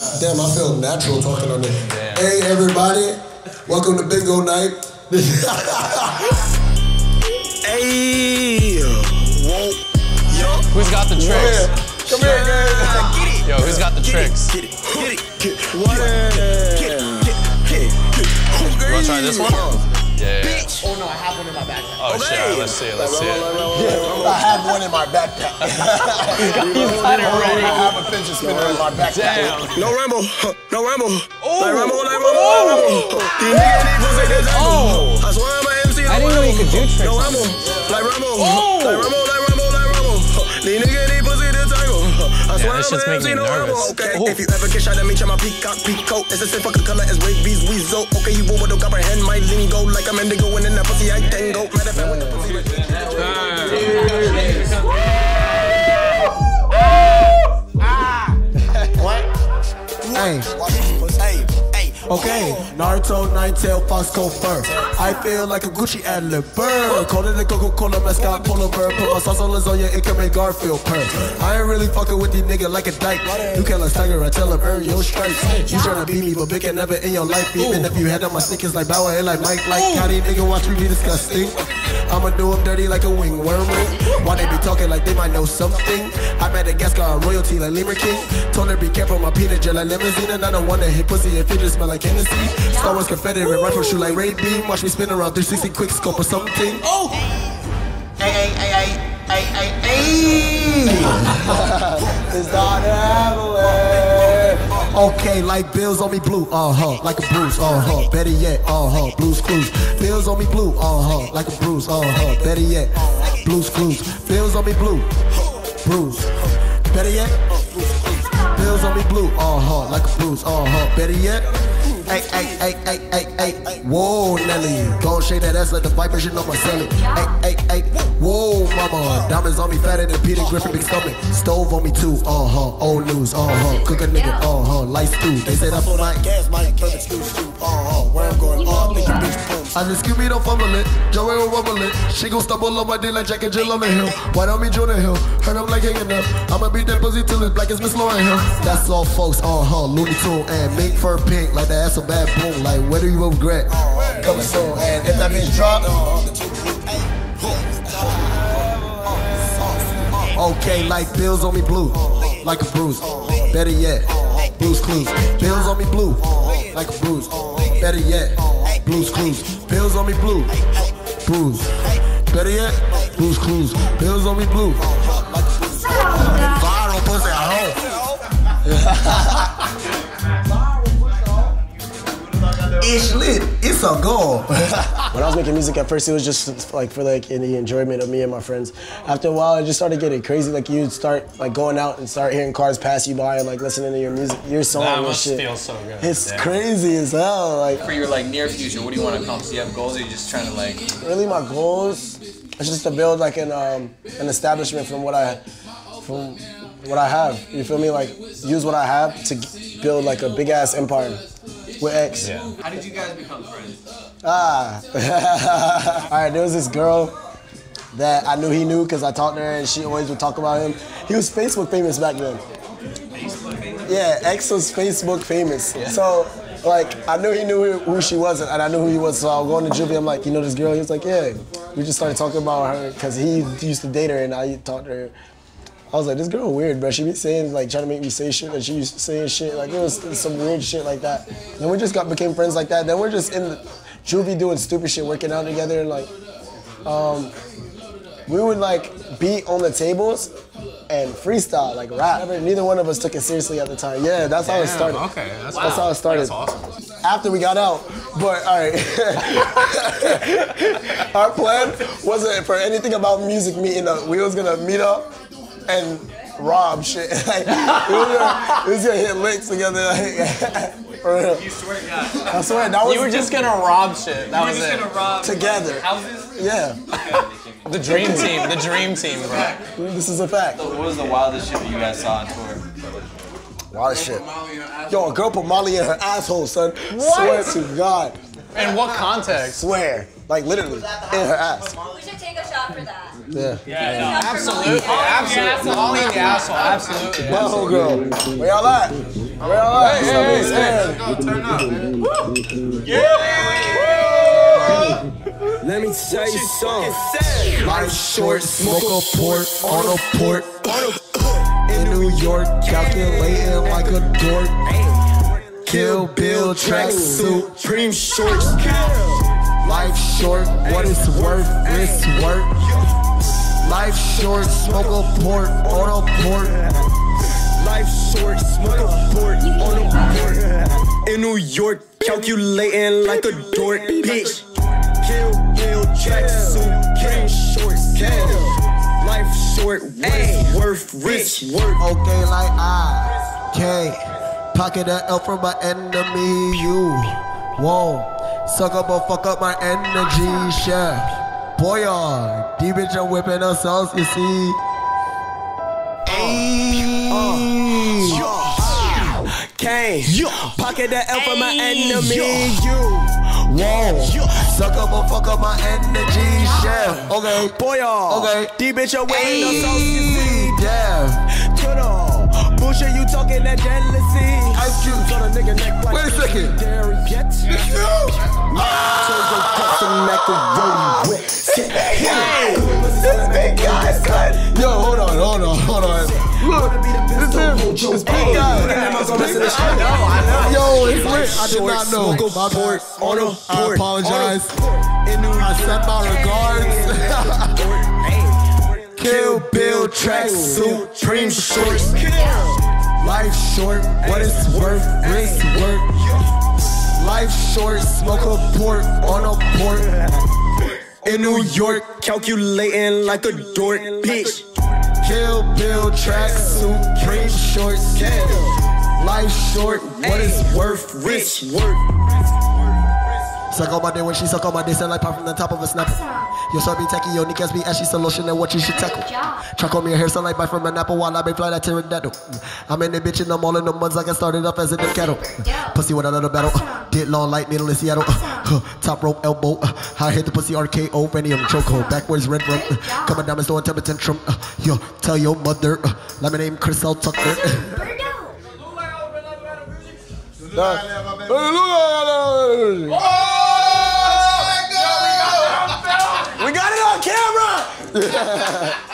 Damn, I feel natural talking on it. Hey, everybody. Welcome to bingo night. Hey. Whoa. Yo. Who's got the tricks? Come here, guys. Yo, who's got the tricks? Get it. You wanna try this one? Yeah. Oh no, I have one in my backpack. Oh shit, let's see it. I have one in my backpack. He's got it ready. I have a fidget spinner in my backpack. Damn. No Rambo. No Rambo. Like Rambo. Oh. I swear I'm an MC. I didn't know you could do tricks. No Rambo. Like Rambo. Oh. Like Rambo. These niggas need pussy to tangle. Yeah, this shit's making me nervous. Okay, if you ever get shot at me, check my peacock, peacoat. It's the same fucking color as rabies, weasel. Okay, you won't comprehend my lingo. Like I'm indigo and in that pussy I tango. Matter of fact, when the pussy What? Hey. Okay, Naruto, Ninetail, Foxco fur. I feel like a Gucci ad-lib bird. Call it a Coca-Cola mascot, polar bear. Put my sauce on lasagna, it can make Garfield purr. I ain't really fucking with these niggas like a dyke. You can't like stagger, I tell him earn your stripes. You tryna beat me, but big can never in your life. Even if you had on my sneakers like Bauer and like Mike. Like how these niggas watch me be disgusting. I'ma do them dirty like a wingworm. Why they be talking like they might know something? I Madagascar on royalty like Lemur King. Told her be careful, my peanut gel like limousine. And I don't wanna hit pussy if it just smell like Hennessy. Star Wars Confederate rifle shoot like Raid Beam. Watch me spin around 360 quick scope or something. Oh! Hey. It's not happening. Okay, like bills on me blue, like a bruise, better yet, blues clues. Bills on me blue, like a bruise, better yet, blues clues. Bills on me blue, bruise, better yet, bills on me blue, like a bruise, better yet. Ay, whoa, Nelly. Gon' shake that ass like the vibration on my celly. Ay, whoa, mama. Diamonds on me fatter than Peter Griffin, big stomach. Stove on me too, old news, cook a nigga, lights too. They say that for my gas, my perfect excuse too, where I'm going, think you bitch boom. I just give me don't fumble it, Joey will rumble it. She gon' stumble on my dick like Jack and Jill on the hill. Why don't me Jonah Hill? Heard I'm like hanging up. I'ma beat that pussy till it's black as Miss Lauren Hill. That's all folks, Looney Tune and mink fur pink like the ass of bad boom. Like where do you regret? Coming soon, and if that bitch drop. Okay, like bills on me blue, like a bruise. Better yet, blues clues. Bills on me blue, like a bruise. Better yet, blues clues. Bills on me blue, bruise. Better yet, blues clues. Bills on me blue. Viral pussy at home. It's lit. It's a goal. When I was making music at first, it was just like for like in the enjoyment of me and my friends. After a while, it just started getting crazy. Like you'd start like going out and start hearing cars pass you by and like listening to your music, your song That and must shit. feel so good. It's crazy as hell. Like for your like near future, what do you want to accomplish? Do you have goals, or are you just trying to like? Really, my goals is just to build like an establishment from what I have. You feel me? Like use what I have to build like a big ass empire. With X. Yeah. How did you guys become friends? Alright, there was this girl that I knew he knew because I talked to her and she always would talk about him. He was Facebook famous back then. Facebook famous? Yeah, X was Facebook famous. Yeah. So, like, I knew he knew who she was and I knew who he was. So I was going to Juvie, I'm like, you know this girl? He was like, yeah. We just started talking about her because he used to date her and I talked to her. I was like, this girl weird, bro. She be saying, like, trying to make me say shit that she used to say shit. Like, it was some weird shit like that. Then we just became friends like that. Then we're just in the juvie doing stupid shit, working out together. And, like, we would, like, be on the tables and freestyle, like, rap. Neither one of us took it seriously at the time. Yeah, that's how it started. Okay, that's how it started. That's awesome. After we got out, but all right. Our plan wasn't for anything about music meeting up. We was gonna meet up and rob shit. Like, we was gonna hit licks together. Like, for real. You swear to God. I swear, that was. You were just gonna rob shit. That was it. Gonna rob together. Houses? Yeah. The dream team. The dream team, bro. This is a fact. So what was the wildest shit that you guys saw on tour? Wildest shit. Yo, a girl put Molly in her asshole, son. What? Swear to God. In what context? Swear. Like literally, in her ass. We should take a shot for that. Yeah. Absolutely. Absolutely. Molly in the asshole. Absolutely. My whole girl. Where y'all at? Where y'all at? Let me tell you something. Life short, smoke a port on a port. In New York, calculating like a dork. Kill Bill, tracksuit, dream shorts. Life short, what it's worth, it's work. Life short, smoke a port on a port. Life short, smoke a port on a port. In New York, calculating like a dork, bitch. Kill Bill, tracksuit, dream shorts. Life short, what it's worth, rich work. Okay, like I can't pocket an L from my enemy. You won't suck up or fuck up my energy, chef. Boy, D bitch are whipping us sauce, you see. Can't pocket the L from my enemy. You won't suck up or fuck up my energy, chef. Okay, boy, okay. D bitch are whipping us sauce, you see. Damn. Turn on. Bullshit, you talking that jealousy. Ice cubes on a nigga neck like. Wait a second. Dairy yet. This big guy, son. Yo, hold on. Look, this big guy. Yo, it's lit. I did not know. My bad. I apologize. I sent my regards. Kill Bill, tracksuit, dream shorts. Life short, what it's worth, risk work. Life short, smoke a port on a port. In New York, calculating like a dork, bitch. Kill Bill, tracksuit, dream shorts. Life short, what it's worth, rich work. Suck on my day when she suck on my day, sound like pop from the top of a snapper. Yo, so be tacky, yo, niggas be ashy solution and what you should tackle. Truck on me, hair sound like bite from an apple while I be fly that pterodactyl. I'm in the bitch and I'm all in the muds like I started up as a dip cattle. Pussy with another battle. Did long light needle in Seattle. Top rope elbow. I hit the pussy RKO, Fanny on the chokehold. Backwards red rum. Coming down and throwing temper tantrum. Yo, tell your mother. Let me name Chris L. Tucker. We got it on camera!